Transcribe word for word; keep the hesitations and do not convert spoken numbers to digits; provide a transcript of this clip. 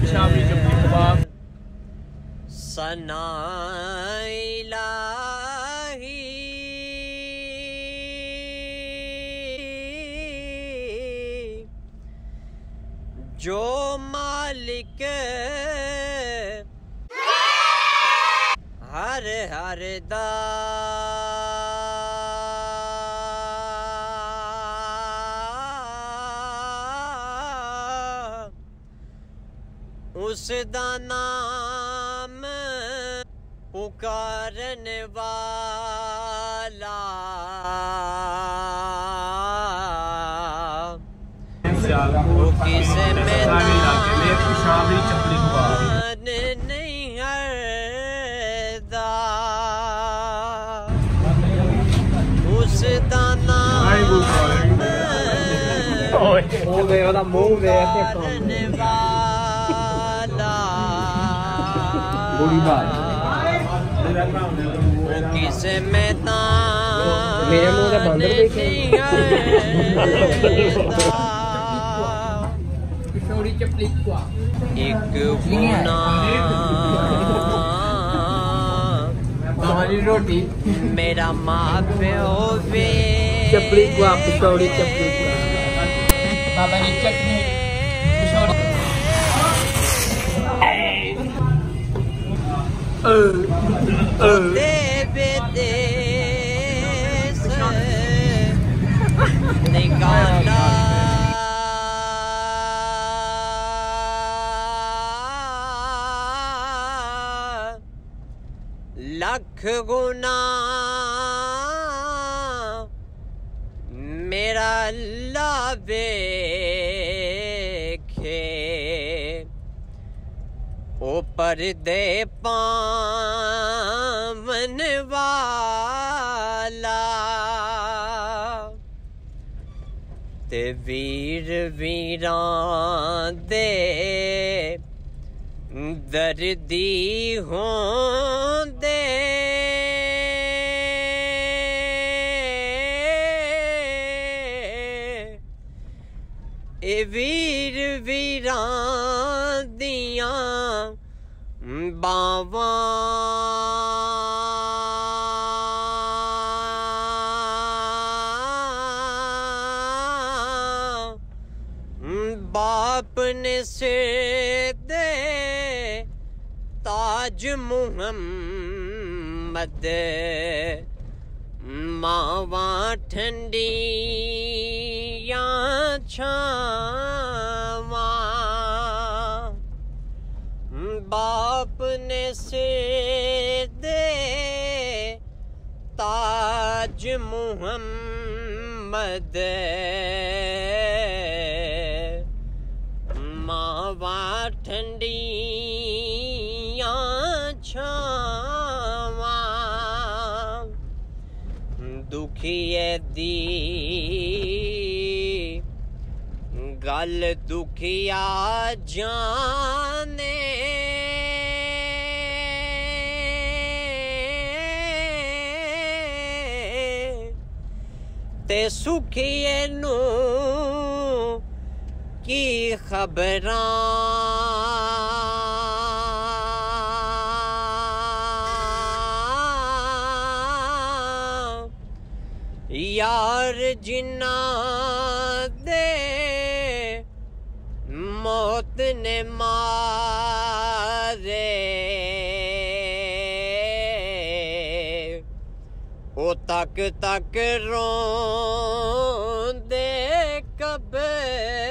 शाबरी चपली कबाब सना इलाही जो मालिक हर हर दा उसदा नाम पुकारन वाला वो किसे मैदान नहीं हरदा उसदा नाम पुकारन किसे मैदान मेरे मुंह का बंदर देखे एक गुना हमारी रोटी मेरा माँ प्यो वे चपली कुआ पिछौड़ी चपली कुआ बाबा की चटनी देवे देश निकाला लख गुना मेरा अल्लाह देखे ऊपर दे पावन वाला ते वीर वीरां दे दर्दी होंदे ए वीर वीरां दियां बावां बाप ने सिर दे ताज मुहम्मद मावां ठंडियां छावां बाप ने सिर दे ताज मुहम्मद मावां ठंडियां छावां दुखिए दी गल दुखिया जाने ते सुखिए नू की खबरां यार जिन्ना दे मौत ने मारे ओ तक तक रोंदे कब्र